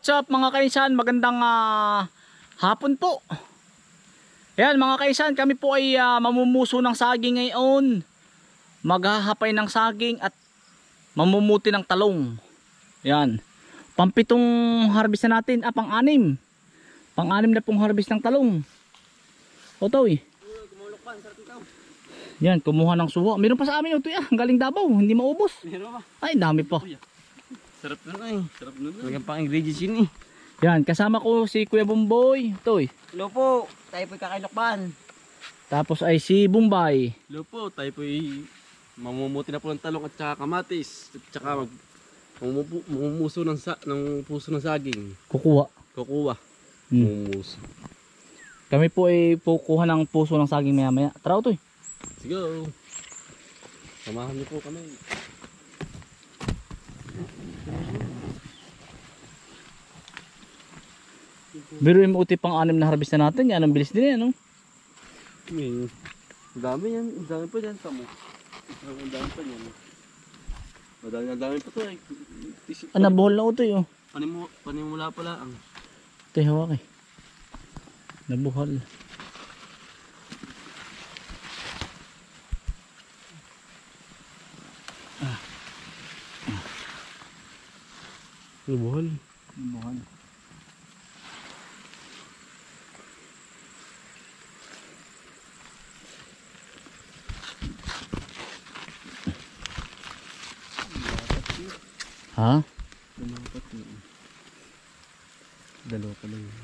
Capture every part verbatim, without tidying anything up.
What's up mga kaisan, magandang uh, hapon po. Ayan mga kaisan, kami po ay uh, mamumuso ng saging ngayon. Maghahapay ng saging at mamumuti ng talong. Ayan, pampitong harvest na natin, ah pang-anim. Pang-anim na pong harvest ng talong. Otoy. Yan, kumuha ng suha. Meron pa sa amin ito, ah, galing Davao, hindi maubos. Meron pa. Ay, dami pa. Sarap na na eh. Sarap na na. Magandang pang ingredients yun eh. Yan, kasama ko si Kuya Bumboy. Toy. Hello po. Tayo po'y kakailokban. Tapos ay si Bumbay. Hello po. Tayo po'y mamumuti na po ng talong at saka kamatis. At saka mag mamumuso ng, sa ng puso ng saging. Kukuha. Kukuha. Hmm. Mamumuso. Kami po ay pukuha ng puso ng saging maya maya. Tara Toy. Let's go. Samahan niyo po kami. Pero yung uti pang anim na harvest na natin, yan ang bilis din yan, no? May, dami yan, dami pa yan, tamo. Ang dami pa yan. Madami na dami pa to eh. Ah, nabuhol na utoy, oh. Panimu, panimula pala ang. Ito yung hawak eh. Nabuhol. Ah. Ah. Nabuhol. Nabuhol. Ha? Dalawa pa yun. Dalawa pa lang yun.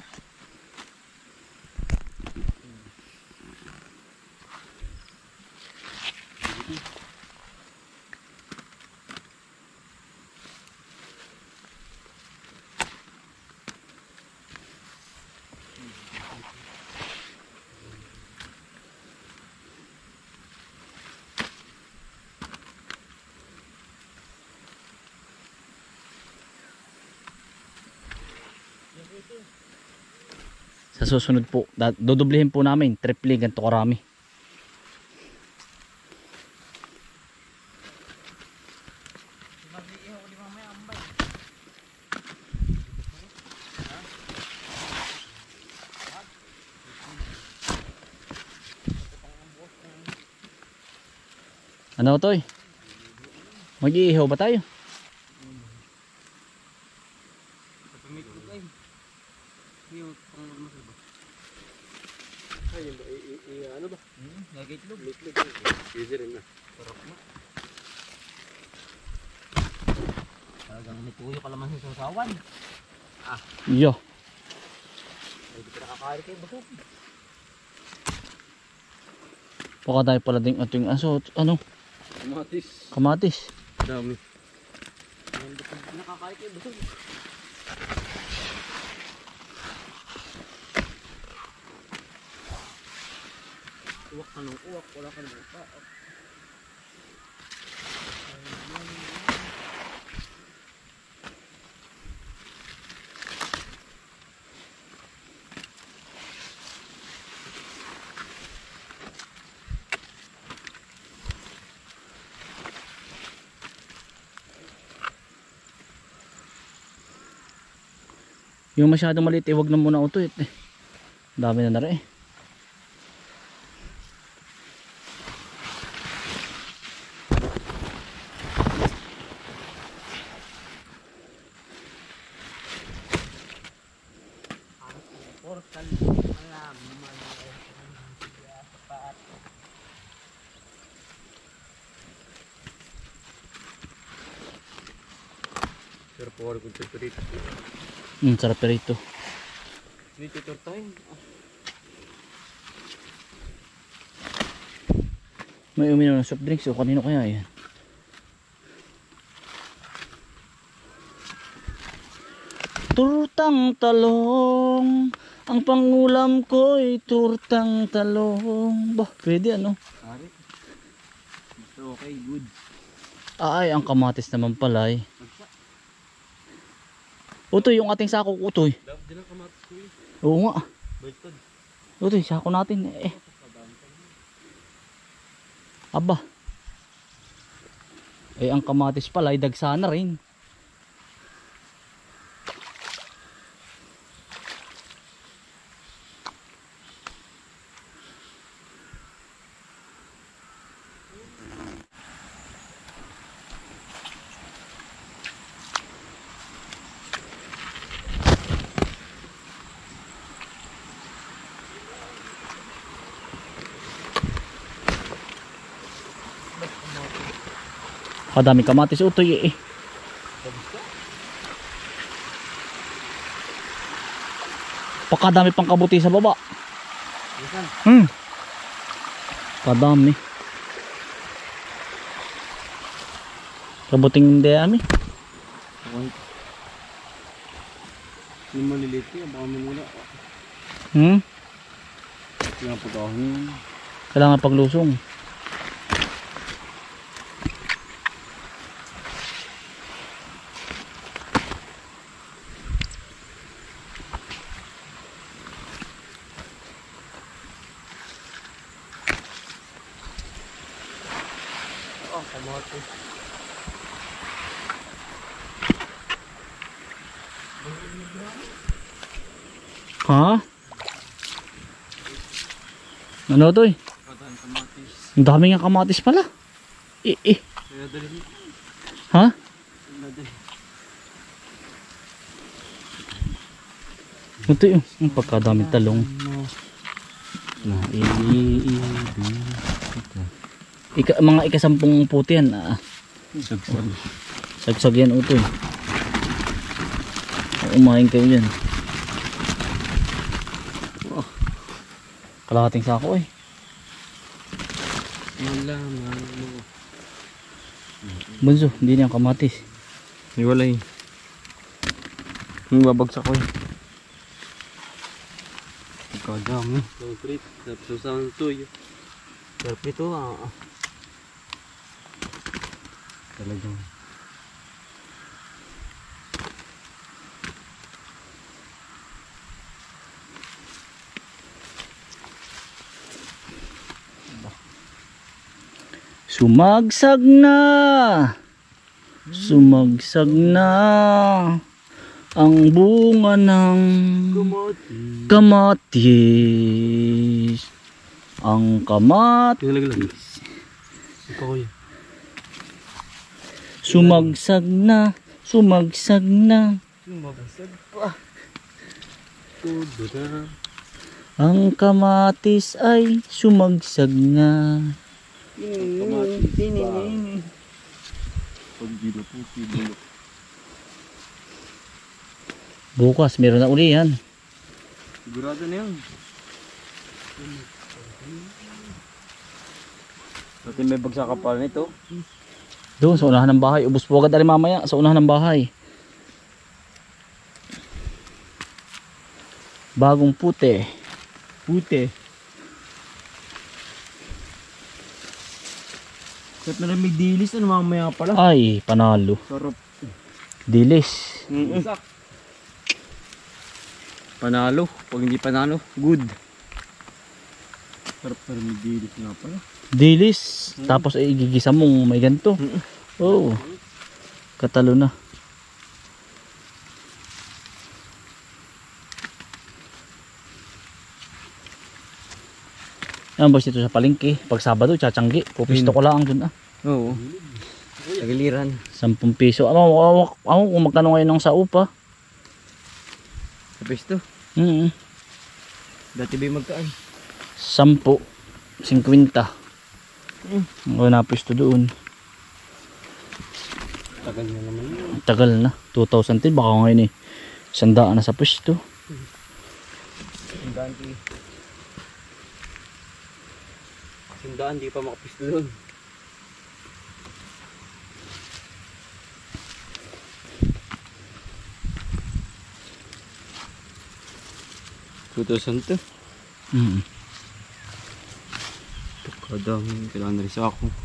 Sa susunod po, dodoblihin po namin, triple ganito karami. Ano Toy? Mag-iihaw ba tayo? Ay, ano ba? Hmm, nag-itlog. Itlog. Easy rin na. Sarap na. Talagang may tuyo ka laman sa sasawan. Ah. Yo. Ay, di ka nakakari kayo. Basok. Baka tayo pala din ating aso. Ano? Kamatis. Kamatis. Dami. Ay, di ka nakakari kayo. Basok. Uwak ka ng uwak, wala ka ng uwak. Yung masyadong maliit, eh, wag na muna ito. Eh. Dami na na rin eh. Sarap po kung tuturito. Hmm, sarap na rito. Dito ito tayo. May uminom ng soft drinks o kanino kaya yan? Turtang talong, ang pangulam ko'y turtang talong. Bah, pwede ano? Ari. Okay, good. Ay, ang kamatis naman pala eh. Utoy, yung ating sako, utoy. Dapat din ang kamatis ko eh. Oo nga. Baitad. Utoy, sako natin eh. Aba. Eh, ang kamatis pala ay dagsa na rin. Kadami kamatis utoy eh. Pakadami pang kabuti sa baba. Hmm. Kadami. Kabuting hindi ami. Yung maliliit ko, baka manila. Hmm? Kailangan pagkahon. Kailangan paglusong. Oh, kamote. Ha? Ano to eh? Kadaan kamatis. Ang dami nga kamatis pala. Eh eh. Kaya dali mo. Ha? Kaya dali. Ito yung ang pagkadami talong. Na i Ika, mga ikasampung puti yan. Ah. Sagsag. Sagsag yan utoy. Umain kayo yan. Oh. Kalahating sako eh. Malaman mo. Bunso, hindi niya kamatis. Hiwalay. Yung babagsak ko eh. Pagkadami. Concrete. Tapos sa tuyo. Sarap ito ah. Talagang. Sumagsag na. Sumagsag na ang bunga ng Kamatis. kamatis. Ang kamatis. Tinalaglag. Ikaw yun. Sumagsag na. Sumagsag na. Sumagsag pa. Todo na. Ang kamatis ay sumagsag na. Kamatis pa. Pag ginuputi, bulok. Bukas meron na uli yan. Sigurado na yan. Dati may bagsak ka pala nito. Doon sa unahan ng bahay. Ubus po agad ali mamaya sa unahan ng bahay. Bagong puti. Puti. Kahit na may dilis, ano mamaya pala? Ay, panalo. Sarap. Dilis. Mm -mm. Panalo. Pag hindi panalo, good. Sarap na may dilis nga pala. Dilis. Tapos ay igigisa mong may ganito. Mm -mm. Oo. Katalo na. Yan boss dito sa palengke. Pag Sabado, tsatsangi. Pupisto ko lang dun ah. Oo. Sa giliran. Sampung piso. Ako, ako, ako kung magkano ngayon ng sa upa. Sa pesto. Mm -hmm. Dati ba magkaan? Sampu. Singkwinta. Mm. Ako napisto doon. Tagal na naman yun. Tagal na. two thousand ten. Baka ngayon eh. Sandaan na sa pisto. Sandaan di. Sandaan di pa makapisto doon. two thousand two. Mm -hmm. Kadang kailangan na rin sa ako.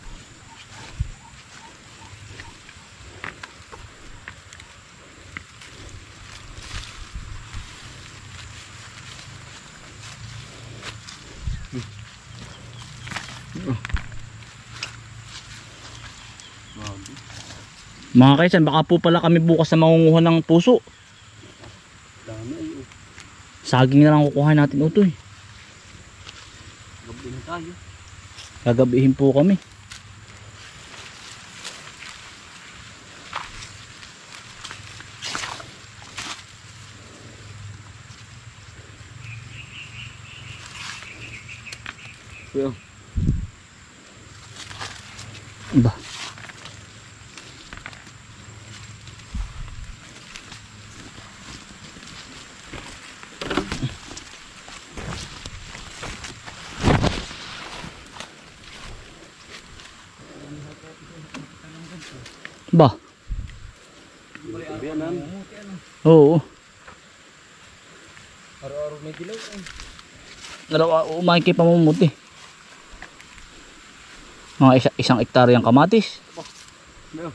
Mga kaisan, baka po pala kami bukas na mangunguha ng puso. Dami ay. Saging na lang kukuha natin utoy. Gabi na tayo. Gagabihin po kami. Kuya. Ba. Oo. Araw-araw may dilaw eh. Araw umaki pa mamumuti. Mga isa, isang ektaryang kamatis. Meron.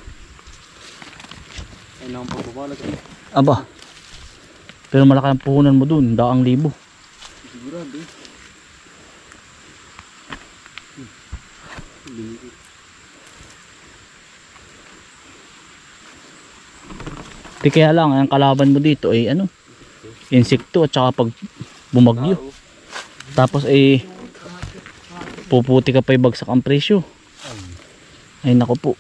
Ay nang pagbabalag eh. Aba. Pero malaki ang puhunan mo dun, daang libo. Sigurado eh. Hmm. Di kaya lang, ang kalaban mo dito ay ano, insekto at saka pag bumagyo. Tapos ay puputi ka pa bagsak ang presyo. Ay nako po.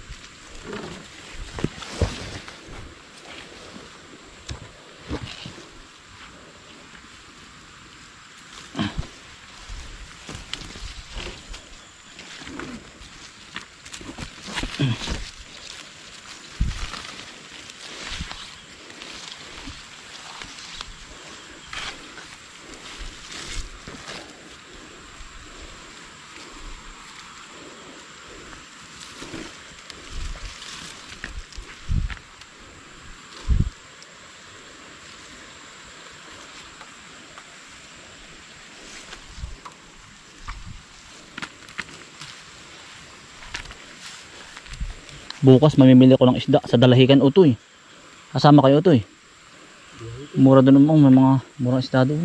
Bukas mamimili ko ng isda sa Dalahican Utoy. Kasama kayo Utoy. Mura doon naman, may mga murang isda doon.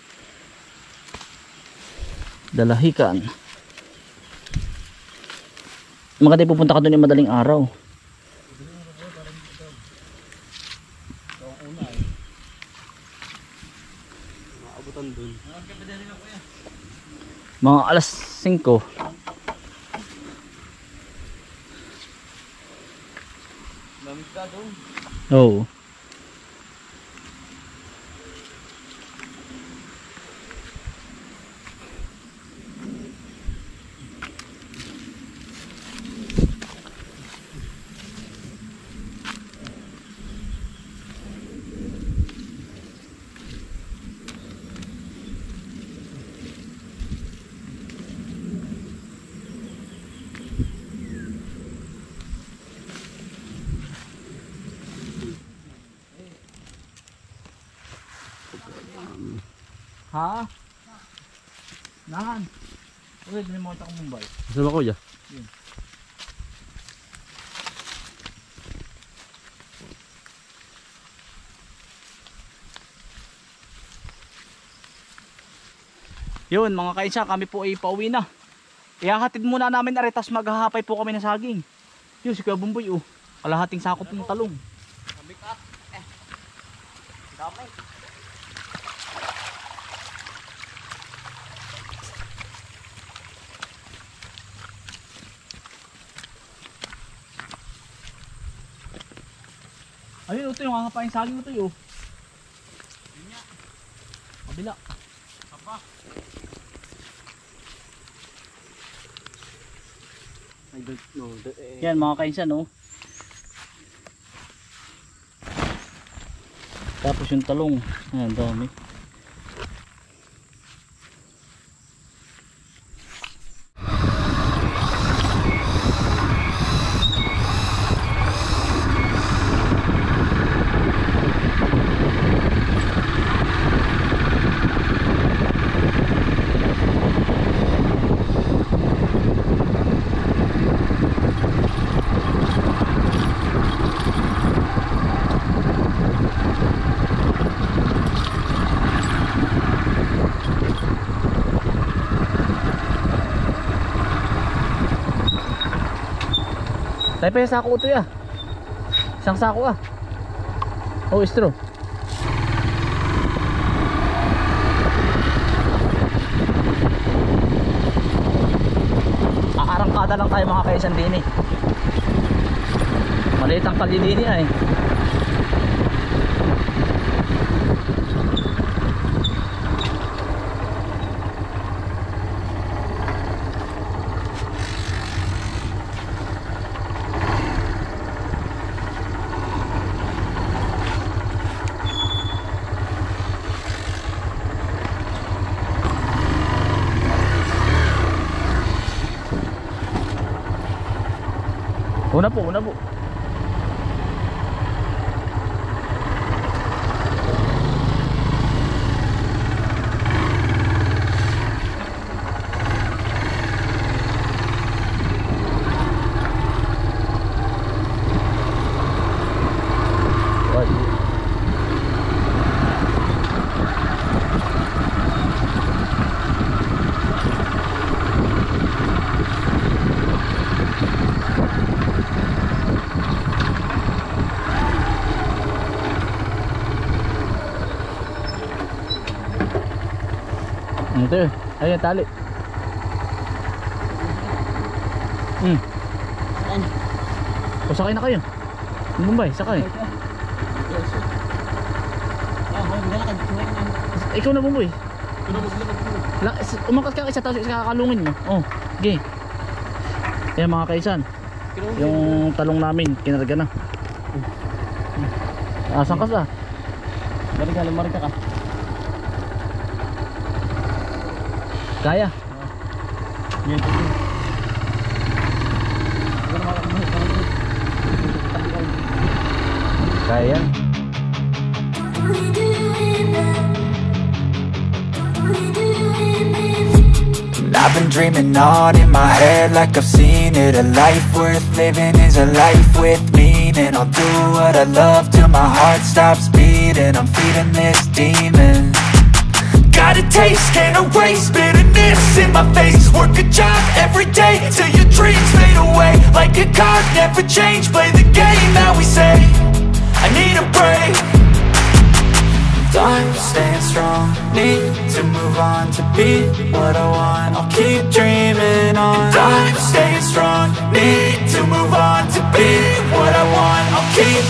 Dalahican. Maganda pupunta ka doon yung madaling araw. Maabutan doon. Mga alas singko. Lamig ka doon. Oo. Ha? Nahan. Uy, dali mo kita kong Mumbai. Saan ba kuya? Yun. Yun mga kainsa, kami po ay pauwi na. Ihahatid muna namin aretas, maghahapay po kami ng saging. Yun si Kuya Bumboy oh. Kalahating sakop ng talong. Kami ka. Eh. Dami. Ayun ito yung hangapain saging ito yun. Kabila. Apa? I don't know. The, eh. Yan mga kainsan no. Tapos yung talong. Ayan dami. Tayo pa yung sako ito ya. Isang sako ah. Oh, straw. Aarangkada lang tayo mga kaisan din eh. Maliit ang kalilini ay. Una po, una po. Ito yun. Ayun, tali. Hmm. Saan? O, sakay na kayo. Bombay, sakay. Ah, hoy, maglalakad. Sumakay na. Ikaw na, Bombay. Ito na maglakad ko. La, umakas ka isa, tapos kakalungin mo. Oh, okay. Ayan mga kaisan. Yung talong namin, kinarga na. Asan ka sa? Marika, lumarika ka. Kaya. Yan, yan. Kaya. I've been dreaming on in my head like I've seen it. A life worth living is a life with meaning. I'll do what I love till my heart stops beating. I'm feeding this demon. Got a taste, can't erase bitterness in my face. Work a job every day till your dreams fade away. Like a card, never change, play the game that we say. I need a break. I'm staying strong, need to move on to be what I want. I'll keep dreaming on. And I'm staying strong, need to move on to be what I want. I'll keep